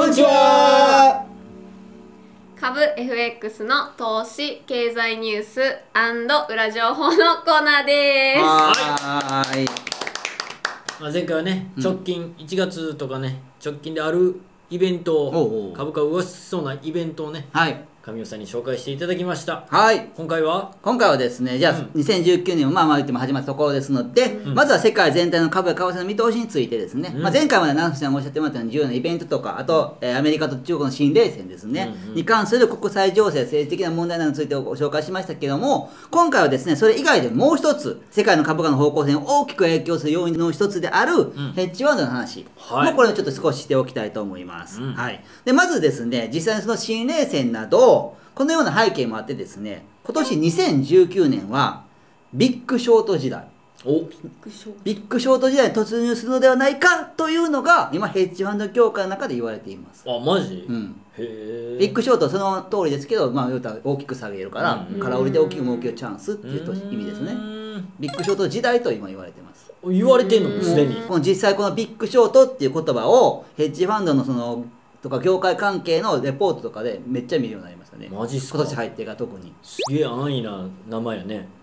こんにちは。 株 FX の投資経済ニュース&裏情報のコーナーです。 はーい。 前回はね、直近1月とかね、直近であるイベントを、株価を動かしそうなイベントをね、神尾さんに紹介していただきました。 はい。 今回はですね、じゃあ、2019年もまあ言っても始まったところですので、まずは世界全体の株や為替の見通しについてですね、前回まで七瀬さんがおっしゃってもらったように重要なイベントとか、あと、アメリカと中国の新冷戦ですね、に関する国際情勢、政治的な問題などについてご紹介しましたけども、今回はですね、それ以外でもう一つ、世界の株価の方向性に大きく影響する要因の一つである、ヘッジファンドの話、もうこれをちょっと少ししておきたいと思います。はい。で、まずですね、実際にその新冷戦など、このような背景もあってですね、今年2019年はビッグショート時代、ビッグショート時代に突入するのではないかというのが今ヘッジファンド協会の中で言われています。 あ、マジ？ うん。へえ。ビッグショートはその通りですけど、まあ言うたら大きく下げるから、空売りで大きく儲けるチャンスっていう意味ですね。ビッグショート時代と今言われてます。 言われてんのすでに。 実際このビッグショートっていう言葉をヘッジファンドのそのとか業界関係のレポートとかでめっちゃ見るようになりましたね。 マジっすか？ 今年入ってから特に。 すげえ安易な名前やね。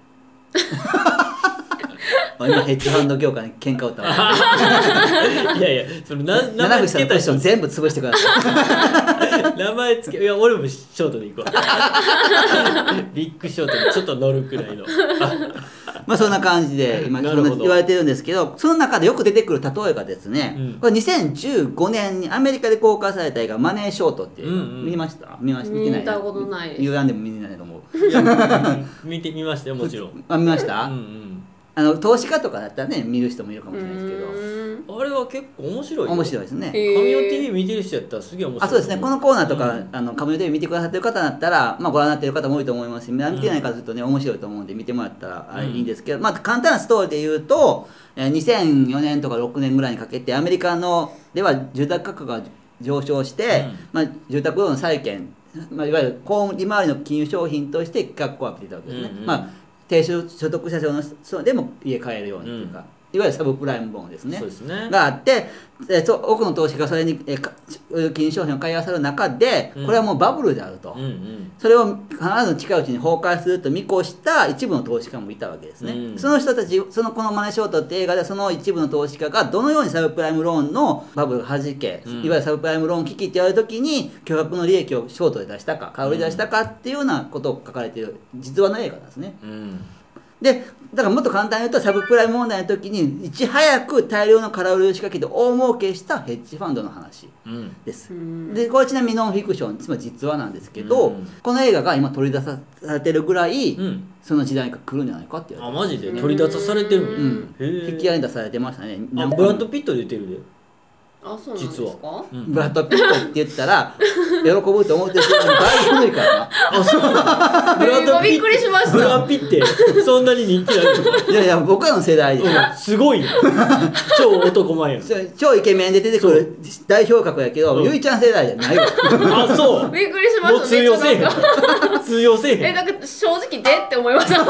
今ヘッジファンド業界に喧嘩を打ったわ。 いやいや、その名前つけた人全部潰してください。名前つけ、いや俺もショートでいこう。ビッグショートにちょっと乗るくらいの。 まあそんな感じで今言われてるんですけど、その中でよく出てくる例えがですね、これ2015年にアメリカで公開された映画「マネーショート」っていう見ました？見てない？ 見たことないです。 言わんでも見てないと思う。 見ましたよ、もちろん。 見ました？投資家とかだったらね見る人もいるかもしれないですけど、 あれは結構面白い。 面白いですね。 神尾 TV 見てる人やったらすげえ面白い。 そうですね。このコーナーとか神尾 TV 見てくださってる方だったら、まあご覧になってる方も多いと思いますし、見てない方するとね面白いと思うんで見てもらったらいいんですけど、まあ簡単なストーリーで言うと、2004年とか6年ぐらいにかけてアメリカのでは住宅価格が上昇して、まあ住宅ローンの債券、まあいわゆる利回りの金融商品として価格を上げていたわけですね。まあ低所得者層の人でも家買えるようにというか、いわゆるサブプライムローンですね。があって、多くの投資家がそれに金融商品を買い漁る中で、これはもうバブルであると、それを必ず近いうちに崩壊すると見越した一部の投資家もいたわけですね。その人たち、このマネーショートって映画でその一部の投資家がどのようにサブプライムローンのバブルがはじけ、いわゆるサブプライムローン危機って言われるときに巨額の利益をショートで出したか、買い売り出したかっていうようなことを書かれている実話の映画なんですね。でだからもっと簡単に言うとサブプライム問題の時にいち早く大量の空売りを仕掛けて大儲けしたヘッジファンドの話です。でこれちなみにノンフィクションつまり実話なんですけど、この映画が今取り出されてるぐらい、その時代が来るんじゃないかって言われて。 マジで取り出されてるの？引き合いに出されてましたね。 ブラッド・ピット出てるで。 あ、そうなんですか？ ブラッド・ピットって言ったら喜ぶと思ってる人がだいぶ古いからな。 あ、そうなんだ。 ブラッド・びっくりしました。 ブラッド・ピットそんなに人気ないの？ いやいや、僕らの世代すごいよ。超男前や。 超イケメンで出てくる代表格やけど、ゆいちゃん世代じゃないわ。 あ、そう。 びっくりしました。 通用せえへん。通用せえへん。 なんか正直でって思いました。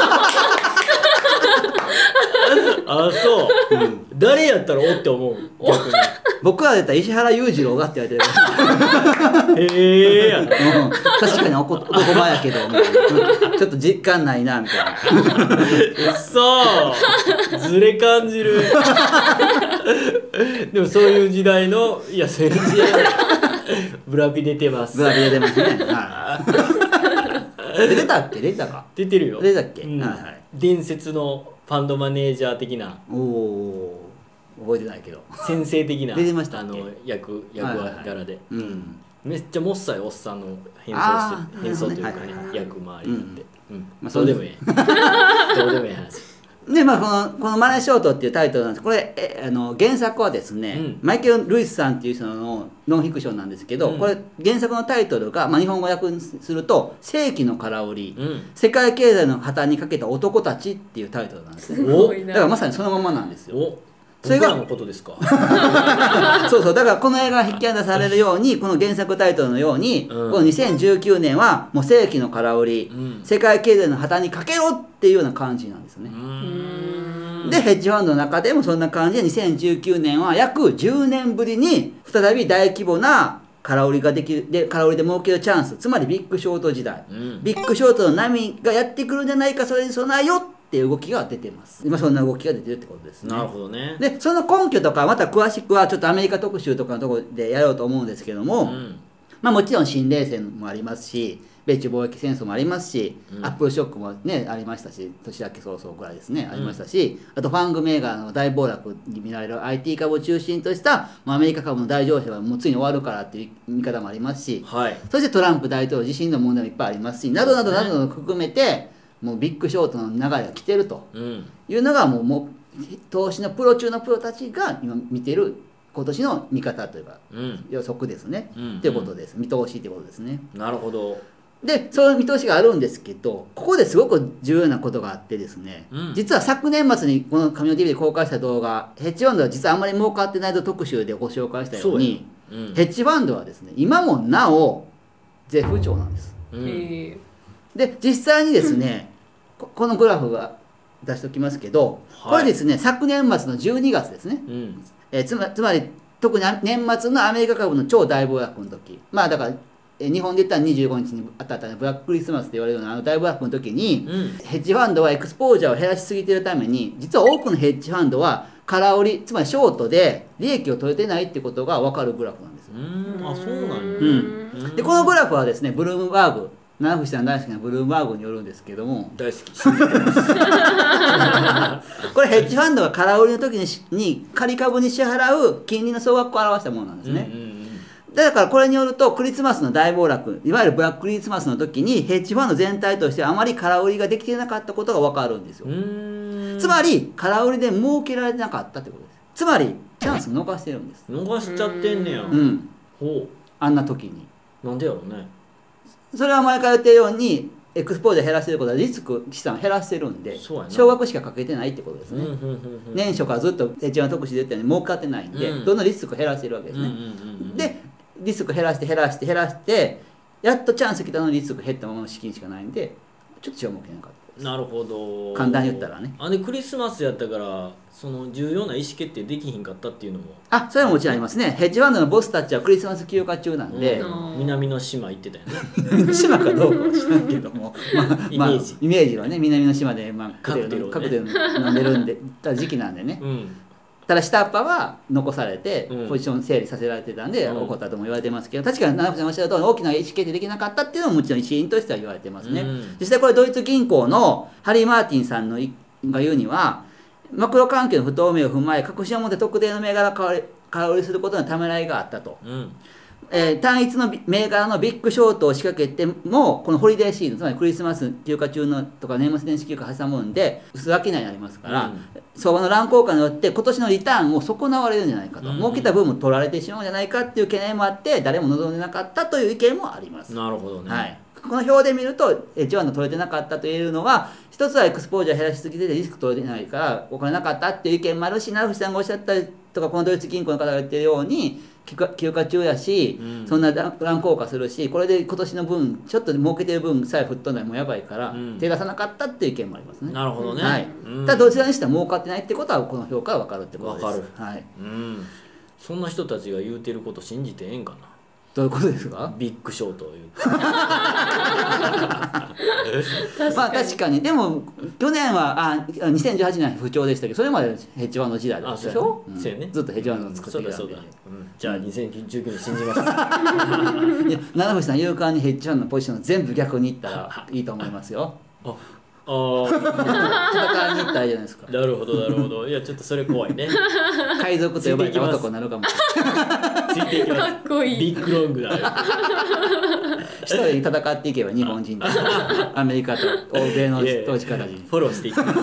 あ、そう。誰やったらおって思う。逆に。 僕らだったら石原裕次郎がって言われてる。 へえやな。 確かに男前やけど、ちょっと実感ないなみたいな。 そうずれ感じる。でもそういう時代のいやそういう時代のブラピ出てます。 ブラピ出てますね。出たっけ？出たか？ 出てるよ。 出たっけ？ 伝説のファンドマネージャー的な。 覚えてないけど先生的な出てました役柄で、めっちゃもっさいおっさんの変装というかね、役回りになって、そうでもええどうでもええ話で、まあ、このマネーショートっていうタイトルなんです。これ原作はですね、マイケル・ルイスさんっていう人のノンフィクションなんですけど、これ原作のタイトルが、まあ、日本語訳にすると「世紀の空売り、世界経済の破綻にかけた男たち」っていうタイトルなんですね。だからまさにそのままなんですよ。 それがのことですか？ そうそう、だからこの映画が引き出されるように、この原作タイトルのように、この2019年はもう世紀の空売り、世界経済の破綻にかけろっていうような感じなんですね。でヘッジファンドの中でもそんな感じで2019年は約10年ぶりに再び大規模な空売りができるで空売りで儲けるチャンス、つまりビッグショート時代、ビッグショートの波がやってくるんじゃないか、それに備えよっていう動きが出てます。今そんな動きが出てるってことですね。 なるほどね。 でその根拠とかまた詳しくはちょっとアメリカ特集とかのところでやろうと思うんですけども、まあもちろん新冷戦もありますし、米中貿易戦争もありますし、アップルショックもねありましたし、年明け早々ぐらいですねありましたし、あとファングメーガーの大暴落に見られる IT 株を中心としたアメリカ株の大上昇はもうついに終わるからっていう見方もありますし、そしてトランプ大統領自身の問題もいっぱいありますし、などなどなどを含めてもうビッグショートの流れが来てるというのがもう投資のプロ中のプロたちが今見てる今年の見方というか、予測ですね、ということです。見通しということですね。 なるほど。 でそういう見通しがあるんですけど、ここですごく重要なことがあってですね、実は昨年末にこの神尾 TV で公開した動画、ヘッジファンドは実はあんまり儲かってないと特集でご紹介したように、ヘッジファンドはですね今もなお絶不調なんです。で実際にですね、このグラフが出しておきますけど、これですね昨年末の12月ですね、つまり特に年末のアメリカ株の超大暴落の時、まあだから日本で言ったら25日に当たったブラッククリスマスって言われるような大暴落の時に、ヘッジファンドはエクスポージャーを減らしすぎているために、実は多くのヘッジファンドは空売り、つまりショートで利益を取れてないってことが分かるグラフなんです。 あ、そうなんや。でこのグラフはですねブルームバーグ、七伏さん大好きなブルームバーグによるんですけども、 大好きこれヘッジファンドが空売りの時に仮株に支払う金利の総額を表したものなんですね。だからこれによるとクリスマスの大暴落、いわゆるブラッククリスマスの時にヘッジファンド全体としてあまり空売りができていなかったことが分かるんですよ。つまり空売りで儲けられなかったってことです。つまりチャンス逃してるんです。 逃しちゃってんねや。 ほう、あんな時になんでやろうね。 それは前から言ってるようにエクスポージャー減らしてることはリスク資産を減らしてるんで、少額しかかけてないってことですね。年初からずっとヘッジファンド特集で言ったように儲かってないんで、どんどんリスクを減らしてるわけですね。でリスク減らしてやっとチャンス来たのにリスク減ったままの資金しかないんで、ちょっと違う儲けなかった。 なるほど。 簡単に言ったらね。 クリスマスやったからその重要な意思決定できひんかったっていうのも、 それももちろんありますね。ヘッジファンドのボスたちはクリスマス休暇中なんで、 南の島行ってたよね。 島かどうかは知らんけども、 イメージはね南の島でカクテル飲んでるんでた時期なんでね。ただ下っ端は残されてポジション整理させられてたんで起こったとも言われてますけど、確かに七福さんおっしゃるとおり大きな意思決定できなかったっていうのももちろん一因としては言われてますね。実際これドイツ銀行のハリー・マーティンさんが言うには、マクロ環境の不透明を踏まえ確信を持って特定の銘柄を空売りすることのためらいがあったと。単一の銘柄のビッグショートを仕掛けてもこのホリデーシーズン、つまりクリスマス休暇中のとか年末年始休暇挟むんで薄商いになりますから、相場の乱高下によって今年のリターンを損なわれるんじゃないかと、儲けた分も取られてしまうんじゃないかっていう懸念もあって誰も望んでなかったという意見もあります。 なるほどね。 この表で見るとヘッジファンド取れてなかったというのは、一つはエクスポージャー減らしすぎてリスク取れてないからお金なかったっていう意見もあるし、成伏さんがおっしゃったりとかこのドイツ銀行の方が言ってるように休暇中やし、そんな乱高下するし、これで今年の分ちょっと儲けてる分さえ吹っ飛んだらもうやばいから、手出さなかったっていう意見もありますね。 なるほどね。 ただどちらにしても儲かってないってことはこの表から分かるってことです。 分かる。そんな人たちが言うてること信じてええんかな。 どういうことですか？ ビッグショートを言うまあ確かに。でも去年は2018年は不調でしたけど、それまでヘッジファンド時代だったでしょ。ずっとヘッジファンドを作ってきたんで。 じゃあ2019年信じます。 七伏さん勇敢にヘッジファンドのポジション全部逆にいったらいいと思いますよ。戦いに行ったらいいじゃないですか。 なるほどなるほど。いやちょっとそれ怖いね。 海賊と呼ばれた男になるかもしれない。 ついていきます。かっこいい。ビッグロングだ。 一人で戦っていけば日本人とアメリカと欧米の投資家たちにフォローしていきます。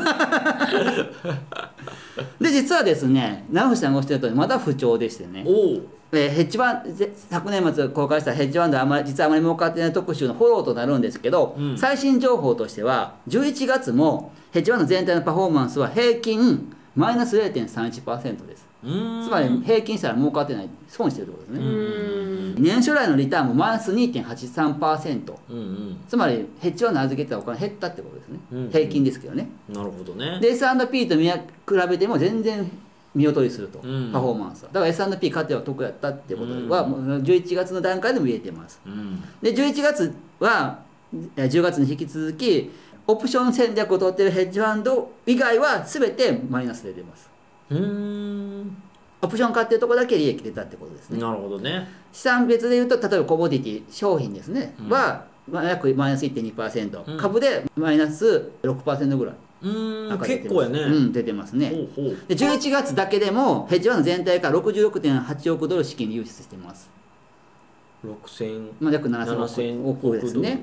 で実はですね、直藤さんがおっしゃる通りまだ不調でしてね。ヘッジファン昨年末公開したヘッジファンドは実はあまり儲かってない特集のフォローとなるんですけど、最新情報としては11月もヘッジファンド全体のパフォーマンスは平均マイナス 0.31% です。つまり平均したら儲かってない、損してるってことですね。年初来のリターンもマイナス 2.83%、つまりヘッジファンド預けてたお金減ったってことですね。平均ですけどね。 なるほどね。 で S&P と比べても全然見劣りすると、パフォーマンスはだから S&P 勝ては得やったっていうことは、もう11月の段階でも言えてます、で11月は10月に引き続きオプション戦略を取っているヘッジファンド以外は全てマイナスで出ます。オプション買ってるところだけ利益出たってことですね。 なるほどね。 資産別でいうと例えばコモディティ商品ですね、は約マイナス 1.2%、株でマイナス 6% ぐらい結構やね、 出てますね。で11月だけでもヘッジファンド全体から 66.8 億ドル資金流出しています。 6000、 約7000億ですね。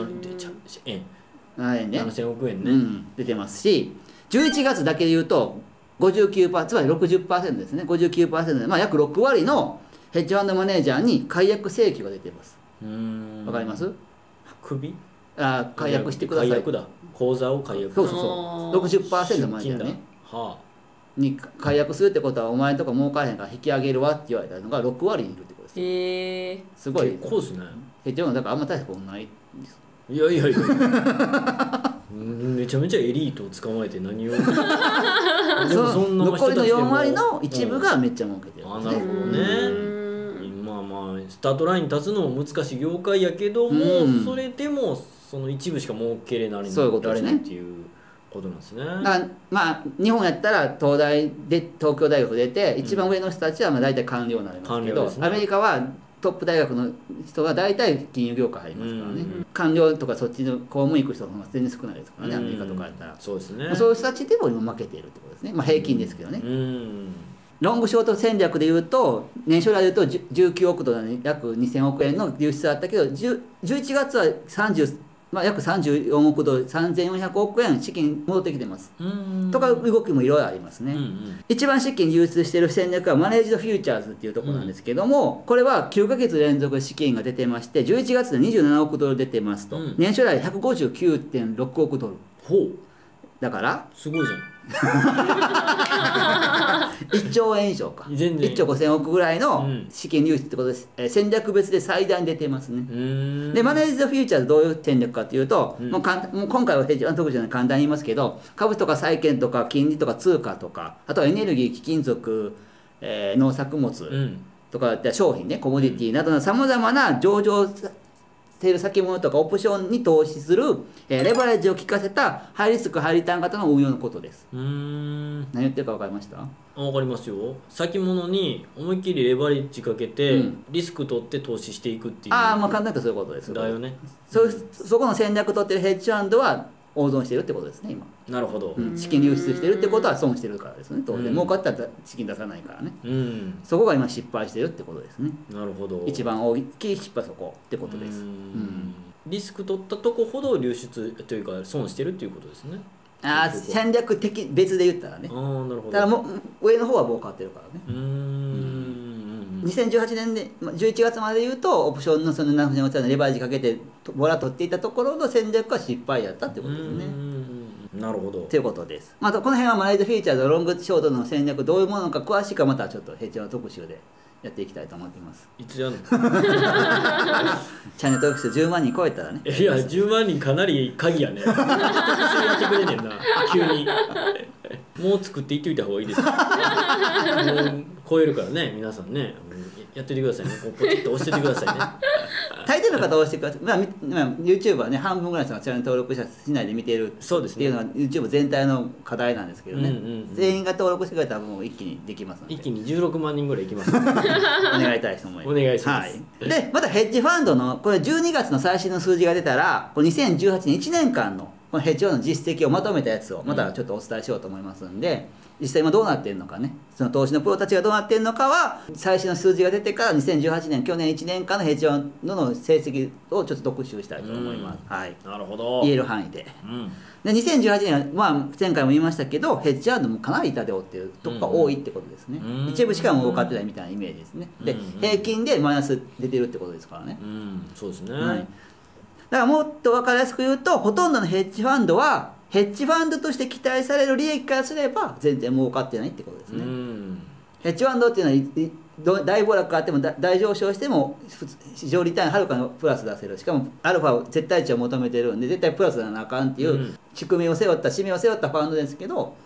7000億円ね、 出てますし、11月だけでいうと59%、つまり 60% ですね。59% で、約6割のヘッジファンドマネージャーに解約請求が出ています。わかります？解約してください。 解約だ。口座を解約。 そう。60% マネージャーね。に解約するってことはお前とか儲かれへんから引き上げるわって言われたのが6割にいるってことです。すごい。 結構ですね。 ヘッジファンドだからあんま大したことないんです。 いやめちゃめちゃエリートを捕まえて何を残りの4割の一部がめっちゃ儲けてるんですね。 なるほどね。スタートラインに立つのも難しい業界やけども、それでもその一部しか儲けれないっていうことなんですね。 だから日本やったら東京大学出て一番上の人たちは大体官僚になりますけど、アメリカはトップ大学の人が大体金融業界入りますからね、官僚とかそっちの公務員行く人の方が全然少ないですからね、アメリカとかやったら。そうですね。そういう人たちでも今負けているってことですね。平均ですけどね。ロングショート戦略でいうと年初来でいうと19億ドルで約2000億円の流出あったけど11月は約34億ドル3400億円資金戻ってきてますとか動きもいろいろありますね。一番資金流出している戦略はマネージドフューチャーズっていうところなんですけども、これは9ヶ月連続資金が出てまして11月で27億ドル出てますと、年初来 159.6 億ドルだからすごいじゃん 1兆円以上か1兆5000億ぐらいの資金流出ってことです、戦略別で最大に出てますね。でマネージドフューチャーズどういう戦略かというと、もう今回はヘッジファンド特じゃない簡単に言いますけど、株とか債券とか金利とか通貨とかあとはエネルギー貴金属、農作物とか商品ねコモディティなどのさまざまな上場している先物とかオプションに投資する、レバレッジを効かせたハイリスクハイリターン型の運用のことです。何言ってるか分かりました？ 分かりますよ。先物に思いっきりレバレッジかけて、リスク取って投資していくっていう。 簡単に言うとそういうことです。 だよね。 そこの戦略取ってるヘッジファンドは大損してるってことですね今。 なるほど、 資金流出してるってことは損してるからですね。当然儲かったら資金出さないからね、そこが今失敗してるってことですね。 なるほど。 一番大きい失敗はそこってことです。 リスク取ったとこほど流出というか損してるっていうことですね。 戦略的別で言ったらね。なるほど。ただもう上の方は儲かってるからね。2018年で11月まで言うとオプションのその何のレバレッジかけてボラ取っていたところの戦略は失敗やったってことですね。 なるほど。 ということです。この辺はマネージフィーチャーズロングショートの戦略どういうものか詳しくはまたちょっとヘッジの特集でやっていきたいと思っています。 いつやんの？ チャンネル登録者10万人超えたらね。 いや10万人かなり鍵やね。やってくれねんな急に。もう作っていっておいた方がいいですよ。もう超えるからね皆さんね。やっててくださいね。ポチッと押しててくださいね。 大抵の方は押してください。YouTube はね半分ぐらいの人がチャンネル登録者しないで見てるっていうのは YouTube 全体の課題なんですけどね。全員が登録してくれたらもう一気にできますので。 一気に16万人ぐらいいきます。お願いたいと思います。 お願いします。 でまたヘッジファンドのこれ12月の最新の数字が出たらこれ2018年1年間のこのヘッジファンドの実績をまとめたやつをまたちょっとお伝えしようと思いますんで、実際今どうなっているのかね、その投資のプロたちがどうなっているのかは最新の数字が出てから2018年去年1年間のヘッジファンドの成績をちょっと特集したいと思います。 なるほど。 言える範囲で。で2018年は、前回も言いましたけどヘッジファンドもかなり痛手を負っているとこが多いってことですね。一部しか儲かってないみたいなイメージですね。で平均でマイナス出てるってことですからね。 そうですね。 だからもっと分かりやすく言うとほとんどのヘッジファンドはヘッジファンドとして期待される利益からすれば全然儲かってないってことですね。ヘッジファンドっていうのは大暴落があっても大上昇しても市場リターンはるかのプラス出せる、しかもアルファを絶対値を求めてるんで絶対プラスならなあかんっていう仕組みを背負った使命を背負ったファンドですけど、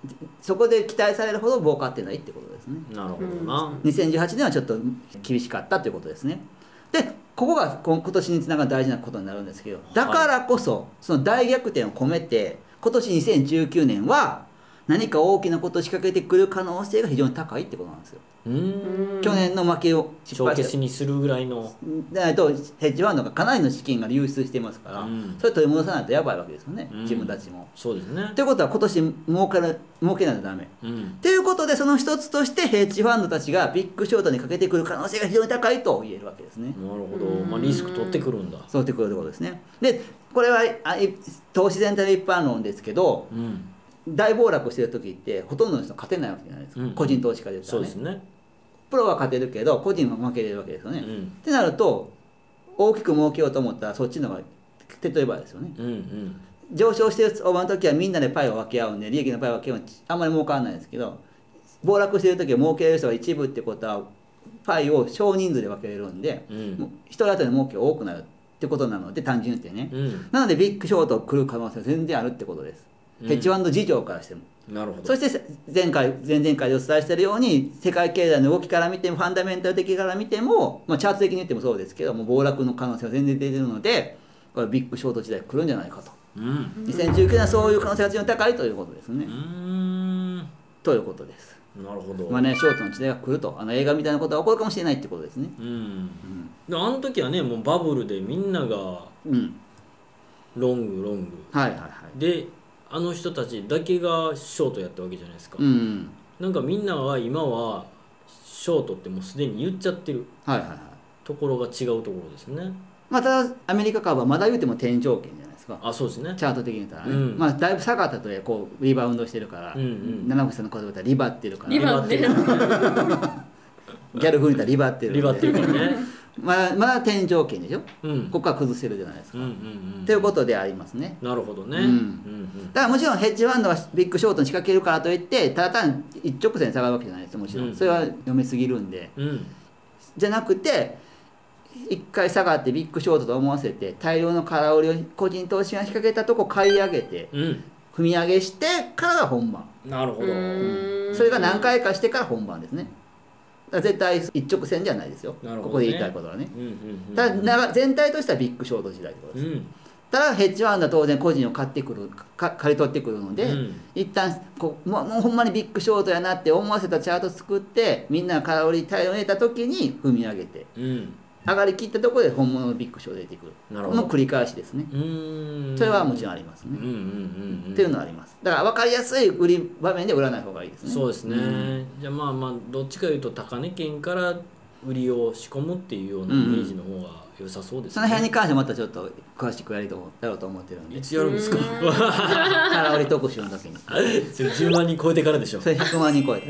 そこで期待されるほど儲かってないってことですね。 なるほどな。 2018年はちょっと厳しかったということですね。でここが今年につながる大事なことになるんですけど、だからこそその大逆転を込めて今年2019年は何か大きなことを仕掛けてくる可能性が非常に高いってことなんですよ。去年の負けを失帳敗した消しにするぐらいの。 でとヘッジファンドがかなりの資金が流出してますから、それ取り戻さないとやばいわけですよね、自分たちも。 そうですね。 ということは今年儲けないとダメ。ということでその一つとしてヘッジファンドたちがビッグショートにかけてくる可能性が非常に高いと言えるわけですね。 なるほど、リスク取ってくるんだ。 そうってくるところですね。でこれは投資全体の一般論ですけど、大暴落してる時ってほとんどの人勝てないわけじゃないですか、個人投資家で言ったらね。 そうですね。 プロは勝てるけど個人は負けれるわけですよね。ってなると大きく儲けようと思ったらそっちの方が手っ取り早いですよね。上昇してる相場の時はみんなでパイを分け合うんで利益のパイを分け合うあんまり儲からないですけど、暴落してる時は儲けれる人が一部ってことはパイを少人数で分けれるんで、一人当たりの儲けが多くなるってことなので、単純に言ってね、なのでビッグショート来る可能性は全然あるってことです、ヘッジファンド事情からしても。 なるほど。 そして前々回でお伝えしているように世界経済の動きから見てもファンダメンタル的から見ても、チャート的に言ってもそうですけども暴落の可能性は全然出てるので、これビッグショート時代来るんじゃないかと、2019年はそういう可能性が非常に高いということですね。ということです。 なるほど。 ショートの時代が来ると、映画みたいなことが起こるかもしれないってことですね。 であの時はねもうバブルでみんながロング、であの人たちだけがショートやったわけじゃないですか、なんかみんなは今はショートってもうすでに言っちゃってるところが違うところですね。 ただアメリカ株はまだ言うても天井圏じゃないですか。 そうですね。 チャート的に言ったらね、だいぶ下がったとこうリバウンドしてるから、七口さんの言葉でリバってるから、 リバってるギャル風に言ったらリバってるリバってるからねまだ天井圏でしょ、ここは崩せるじゃないですか、ということでありますね。 なるほどね、 だからもちろんヘッジファンドがビッグショートに仕掛けるからといってただ単に一直線に下がるわけじゃないですよ、もちろん、それは読めすぎるんで、じゃなくて一回下がってビッグショートと思わせて大量の空売りを個人投資が仕掛けたとこ買い上げて、踏み上げしてからが本番。 なるほど。 それが何回かしてから本番ですね。絶対一直線じゃないですよ、ここで言いたいことはね。ただ全体としてはビッグショート時代ってことです、ただヘッジファンドは当然個人を借り取ってくるので、一旦もうほんまにビッグショートやなって思わせたチャート作ってみんなが空売り対応を得た時に踏み上げて、上がりきったところで本物のビッグショート出てくる、この繰り返しですね。それはもちろんありますね。っていうのはあります。だから分かりやすい売り場面で売らない方がいいですね。 そうですね、じゃあどっちかいうと高値圏から売りを仕込むっていうようなイメージの方が良さそうですね。 その辺に関してまたちょっと詳しくやろうと思ってるんで。 いつやるんですか空売り特集の時に 10万人超えてからでしょ。 それ100万人超えて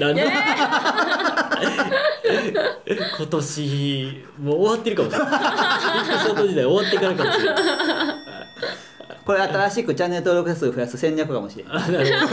今年もう終わってるかもしれないビッグショート時代終わってからかもしれないこれ新しくチャンネル登録者数増やす戦略かもしれない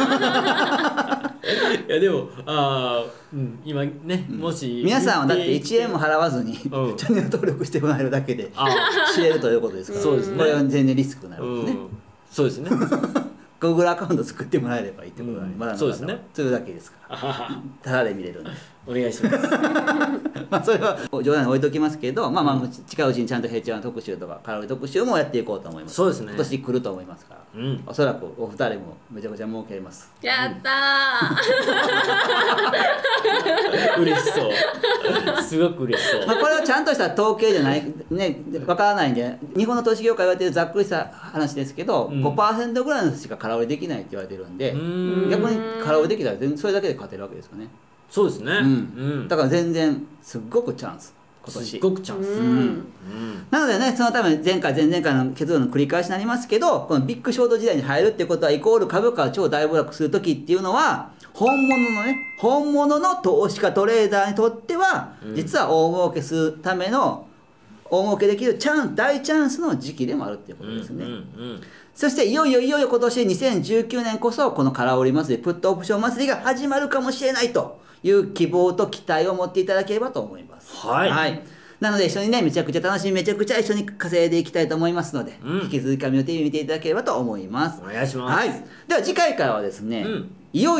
いやでも今ね、もし皆さんはだって1円も払わずに、チャンネル登録してもらえるだけで知れるということですから、 そうですね、 これは全然リスクになるんですね、 そうですね Google アカウント作ってもらえればいいってことなので、まだそうですね、 それだけですからただで見れるんでお願いしますそれは冗談に置いときますけど、近いうちにちゃんとヘッジファンド特集とか空売り特集もやっていこうと思います。 そうですね、 今年来ると思いますから、おそらくお二人もめちゃくちゃ儲けます。 やったー嬉しそうすごく嬉しそうこれはちゃんとした統計じゃないね、わからないんで、日本の投資業界言われてるざっくりした話ですけど、5% ぐらいの人しか空売りできないって言われてるんで、逆に空売りできたら全然それだけで勝てるわけですよね。 そうですね、 だから全然すっごくチャンス、今年すっごくチャンス、 なのでね、そのために前回前々回の結論の繰り返しになりますけど、このビッグショート時代に入るってことはイコール株価が超大暴落する時っていうのは本物の投資家トレーダーにとっては、実は大儲けするための大儲けできる大チャンスの時期でもあるっていうことですね。そしていよいよ今年2019年こそこの空売り祭り、プットオプション祭りが始まるかもしれないという希望と期待を持っていただければと思います。なので一緒にね、めちゃくちゃ楽しみ、めちゃくちゃ一緒に稼いでいきたいと思いますので、引き続き神尾 TV 見ていただければと思います。 お願いします。 では次回からはですね、いよいよ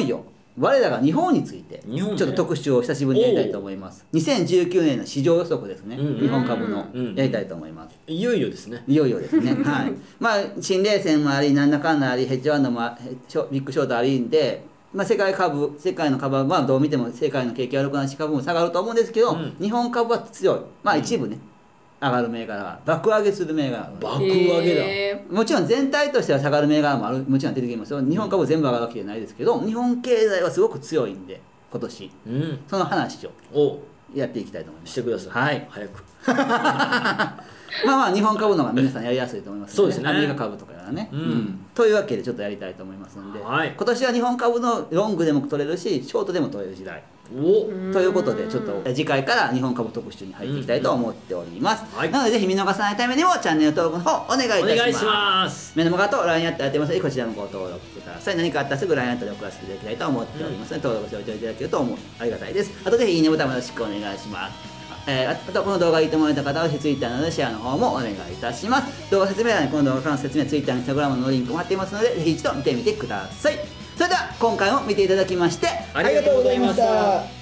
我らが日本について日本ねちょっと特集を久しぶりにやりたいと思います。2019年の市場予測ですね、 うん日本株のうんやりたいと思います。 いよいよですね。 いよいよですね。はい。まあ新冷戦もあり、なんだかんだあり、ヘッジファンドもビッグショートありんで、まあ世界の株はまあどう見ても世界の景気悪くなし株も下がると思うんですけど、日本株は強い。まあ一部ね、上がる銘柄は爆上げする銘柄は爆上げだ。 もちろん全体としては下がる銘柄ももちろん出てきますよ。日本株全部上がるわけじゃないですけど、日本経済はすごく強いんで今年その話をやっていきたいと思います。 してください。 はい。 早く。 まあ日本株の方が皆さんやりやすいと思います、 そうですね。 アメリカ株とかはね、というわけでちょっとやりたいと思いますので、今年は日本株のロングでも取れるしショートでも取れる時代ということで、ちょっと次回から日本株特集に入っていきたいと思っております。なのでぜひ見逃さないためにもチャンネル登録の方お願いいたします。 お願いします。 メルマガと LINE やってやってますので、こちらもご登録ください。何かあったらすぐ LINE やったら送らせていただきたいと思っておりますので、登録しておいていただけるとありがたいです。あとぜひいいねボタンもよろしくお願いします。あとこの動画がいいと思われた方はぜひ Twitter などでシェアの方もお願いいたします。動画説明欄にこの動画からの説明、Twitter、Instagram のリンクも貼っていますので、ぜひ一度見てみてください。それでは今回も見ていただきましてありがとうございました。